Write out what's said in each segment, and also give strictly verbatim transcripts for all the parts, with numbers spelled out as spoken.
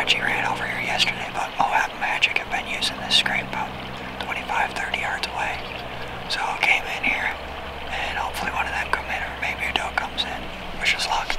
She ran over here yesterday, but Moab and Magic have been using this scrape about twenty-five, thirty yards away. So I came in here, and hopefully one of them come in, or maybe a doe comes in. Wish us luck.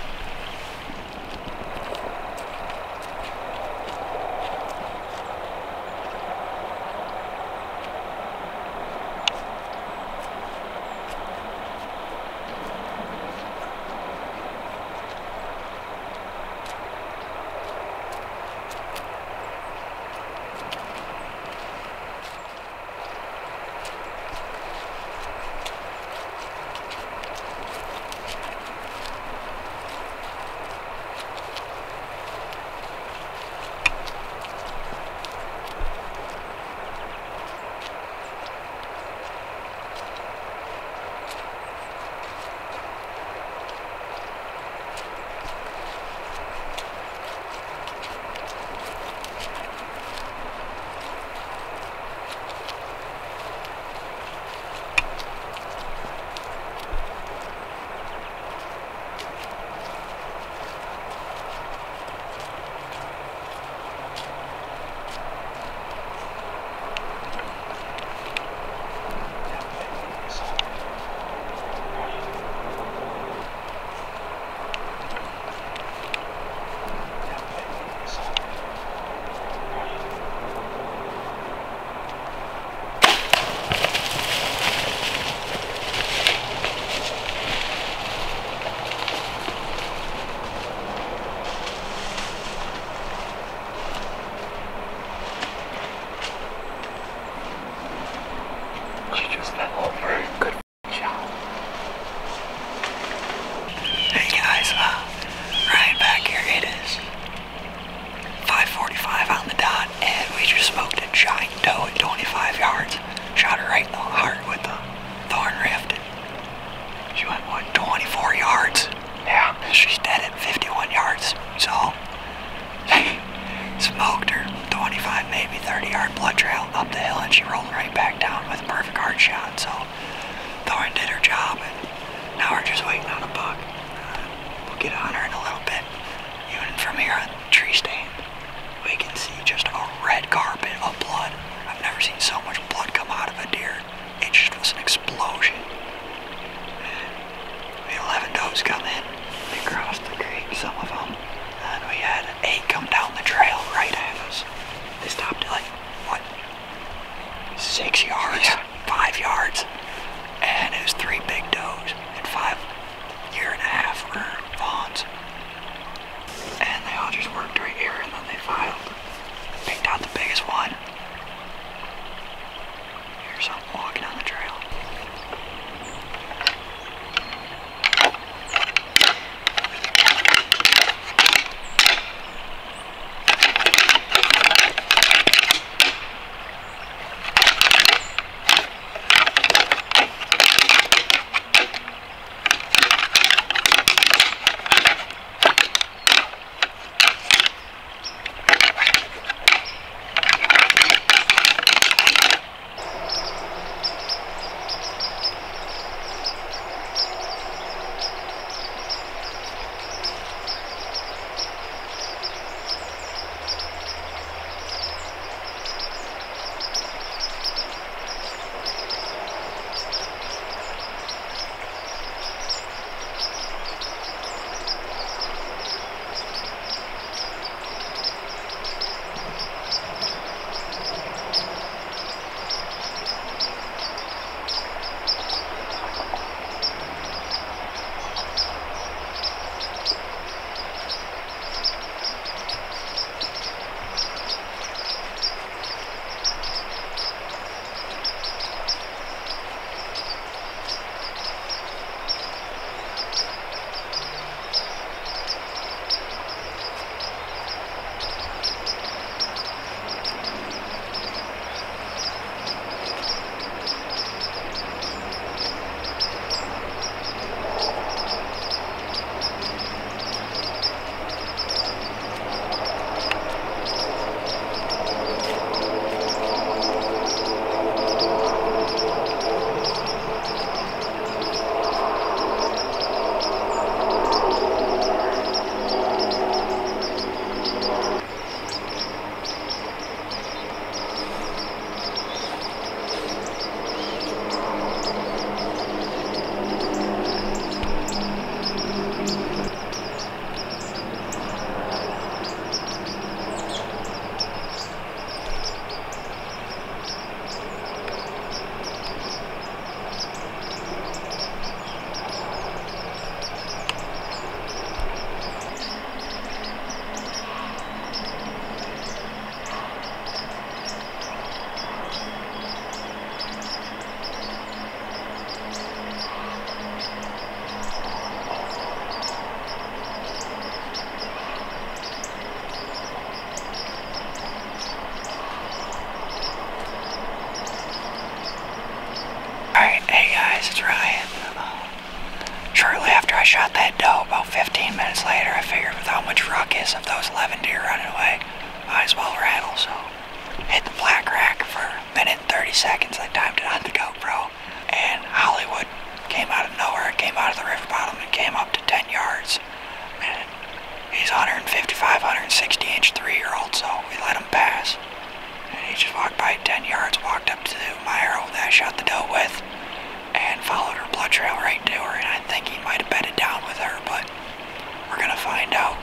he's one fifty-five, one sixty inch three-year-old, so we let him pass. And he just walked by ten yards, walked up to my arrow that I shot the doe with, and followed her blood trail right to her, and I think he might have bedded down with her, but we're gonna find out.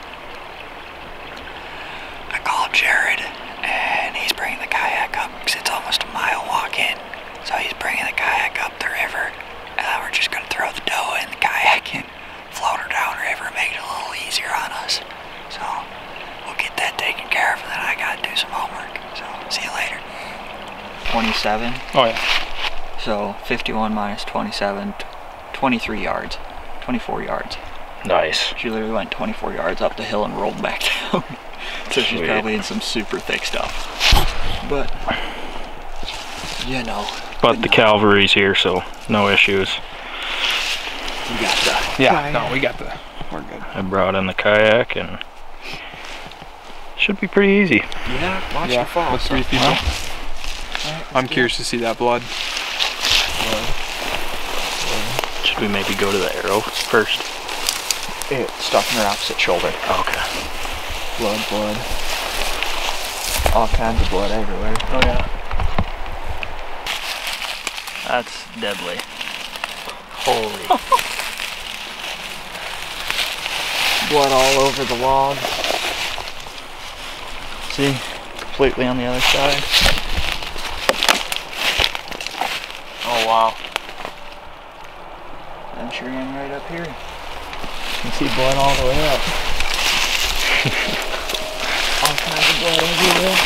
I called Jared, and he's bringing the kayak up, because it's almost a mile walk in. So he's bringing the kayak up the river, and then we're just gonna throw the doe in the kayak and float her down river, make it a little easier on us. So we'll get that taken care of, and then I gotta do some homework. So see you later. twenty-seven. Oh yeah. So fifty-one minus twenty-seven, twenty-three yards, twenty-four yards. Nice. She literally went twenty-four yards up the hill and rolled back down. So she's Sweet. probably in some super thick stuff. But, you know. But the cavalry's here, so no issues. We got the Yeah, kayak. no, we got the, we're good. I brought in the kayak and should be pretty easy. Yeah, watch Yeah, the fall. with three people. Well, alright, let's I'm do curious to see that blood. Should we maybe go to the arrow first? it. It's stuck in her opposite shoulder. Okay. Blood, blood. All kinds of blood everywhere. Oh yeah. That's deadly. Holy. Blood all over the log. See? Completely on the other side. Oh wow. I'm sure I'm right up here. You can see blood all the way up. All kinds of blood everywhere.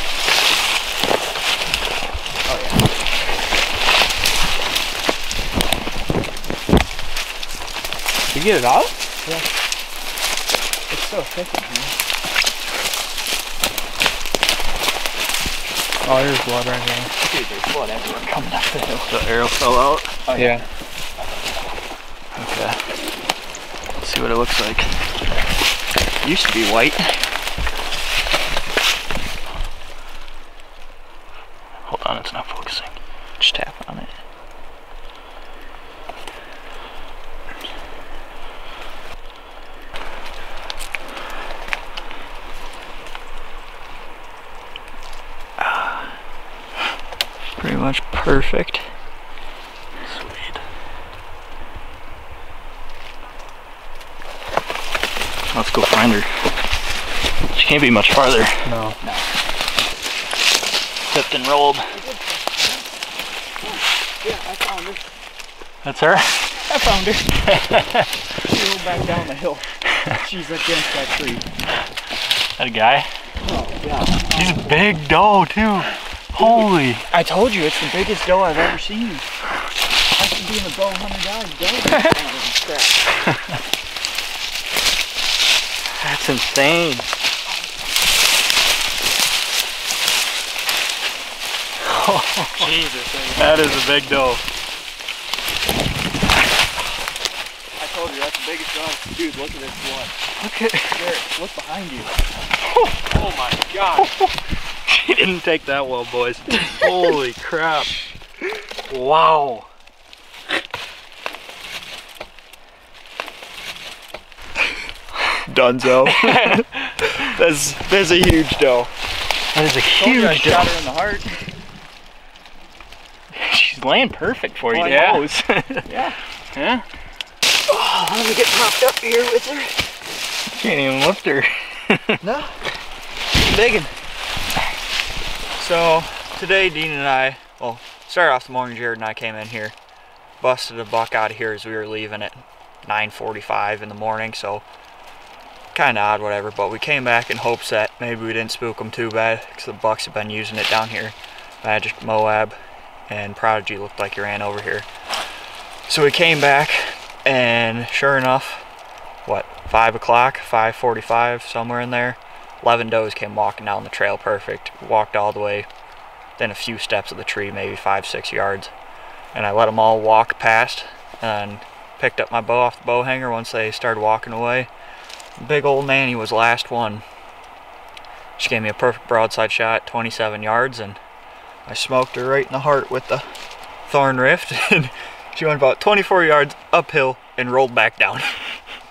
Oh yeah. Did you get it out? Yeah. It's so thick in here. Oh, there's blood right here. Dude, there's blood everywhere coming up the hill. The arrow fell out. Oh Yeah. Okay. Let's see what it looks like. Used to be white. Hold on, it's not focusing. Just tap on it. Pretty much perfect. Sweet. Let's go find her. She can't be much farther. No. Tipped and rolled. Yeah, I found her. That's her? I found her. She rolled back down the hill. She's against that tree. That a guy? Oh, yeah. He's a big doe too. Holy. I told you, it's the biggest doe I've ever seen. After being a bow hunter guy, doe crap. That's insane. Jesus. That is a big doe. I told you, that's the biggest doe. Dude, look at this blood. Look at Garrett, look behind you. Oh my god. She didn't take that well, boys. Holy crap. Wow. Dunzo. that's, that's a huge doe. That is a Told you I huge shot doe. her in the heart. She's laying perfect for you. Oh, I yeah. know. Yeah. Yeah. Oh, let me get propped up here with her. Can't even lift her. No. Digging. So, today Dean and I, well, started off the morning, Jared and I came in here, busted a buck out of here as we were leaving at nine forty-five in the morning, so kind of odd, whatever, but we came back in hopes that maybe we didn't spook them too bad, because the bucks have been using it down here. Magic, Moab, and Prodigy looked like he ran over here. So we came back, and sure enough, what, five o'clock, five forty-five, somewhere in there, eleven does came walking down the trail perfect, walked all the way, then a few steps of the tree, maybe five, six yards, and I let them all walk past, and picked up my bow off the bow hanger once they started walking away. Big old Nanny was the last one. She gave me a perfect broadside shot, twenty-seven yards, and I smoked her right in the heart with the thorn rift, and she went about twenty-four yards uphill and rolled back down.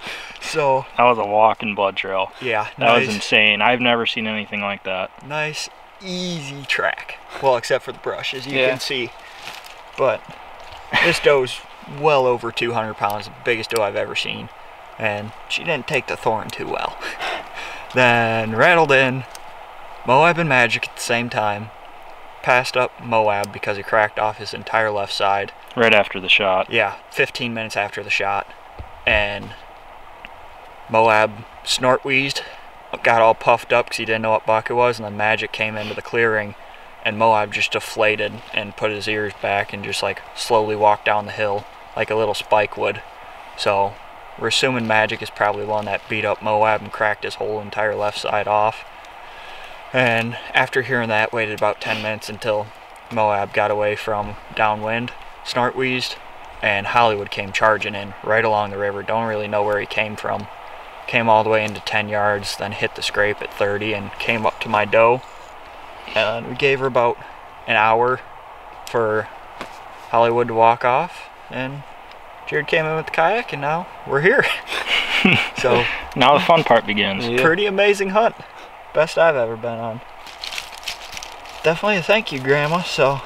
So That was a walking blood trail. yeah, That nice, was insane. I've never seen anything like that. nice, easy track. Well, except for the brush, as you Yeah. can see. But this doe's well over two hundred pounds, the biggest doe I've ever seen. And she didn't take the thorn too well. Then rattled in, Moab and Magic at the same time. Passed up Moab because he cracked off his entire left side. Right after the shot. Yeah, fifteen minutes after the shot. And Moab snort wheezed, got all puffed up because he didn't know what buck it was, and then Magic came into the clearing, and Moab just deflated and put his ears back and just like slowly walked down the hill like a little spike would. So we're assuming Magic is probably the one that beat up Moab and cracked his whole entire left side off. And after hearing that, waited about ten minutes until Moab got away from downwind, snort wheezed, and Hollywood came charging in right along the river. Don't really know where he came from. Came all the way into ten yards, then hit the scrape at thirty and came up to my doe. And we gave her about an hour for Hollywood to walk off, and Jared came in with the kayak, and now we're here. So Now the fun part begins. Yeah. pretty amazing hunt. Best I've ever been on. Definitely a thank you, Grandma. So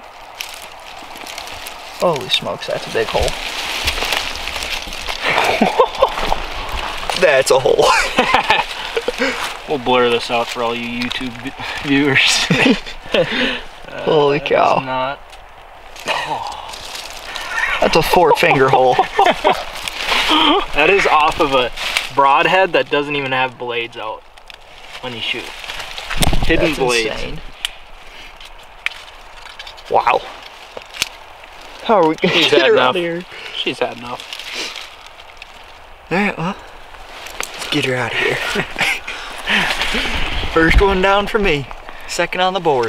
holy smokes, that's a big hole. That's a hole. We'll blur this out for all you YouTube vi- viewers. Holy That cow. is not. That's a four finger hole. That is off of a broadhead that doesn't even have blades out when you shoot. Hidden That's blades. insane. Wow. How are we gonna She's get had her enough. out of here? She's had enough. Alright, well, let's get her out of here. First one down for me. Second on the board.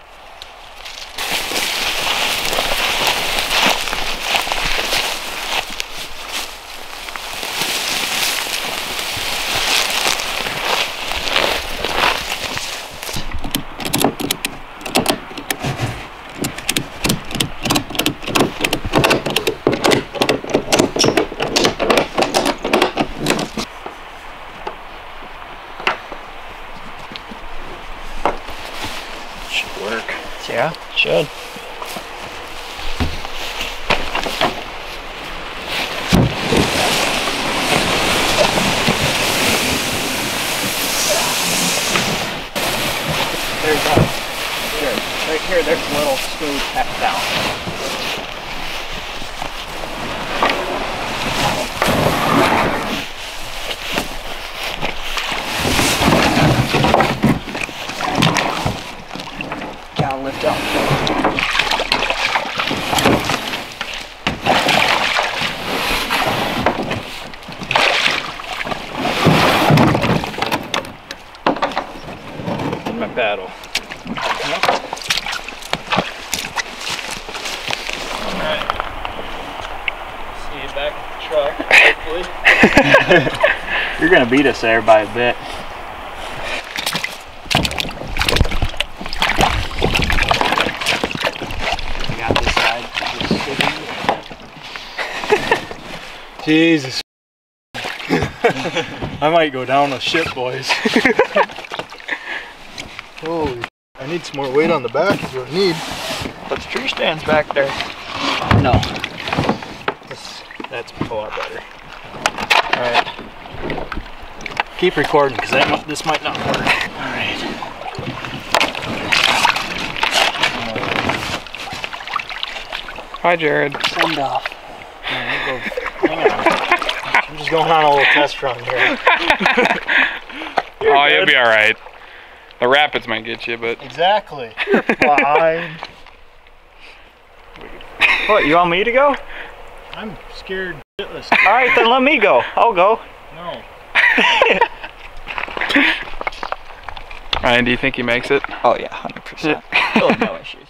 Should work. Yeah, should. There you go. Here, right here, there's a little smooth tap down. Gotta lift up. My paddle. Alright. See you back at the truck, hopefully. You're gonna beat us there by a bit. I got this side just sitting. Jesus. I might go down a ship, boys. Holy, I need some more weight on the back is what I need. But the tree stands back there. No. That's, that's a lot better. Alright. Keep recording because that mi- this might not work. Alright. Hi, Jared. Send off. Hang on. I'm just going on a little test run here. Oh, you'll be all right. The rapids might get you, but Exactly. Fine. What, you want me to go? I'm scared shitless. Alright, then let me go. I'll go. No. Ryan, do you think he makes it? Oh yeah, one hundred percent. He'll have no issues.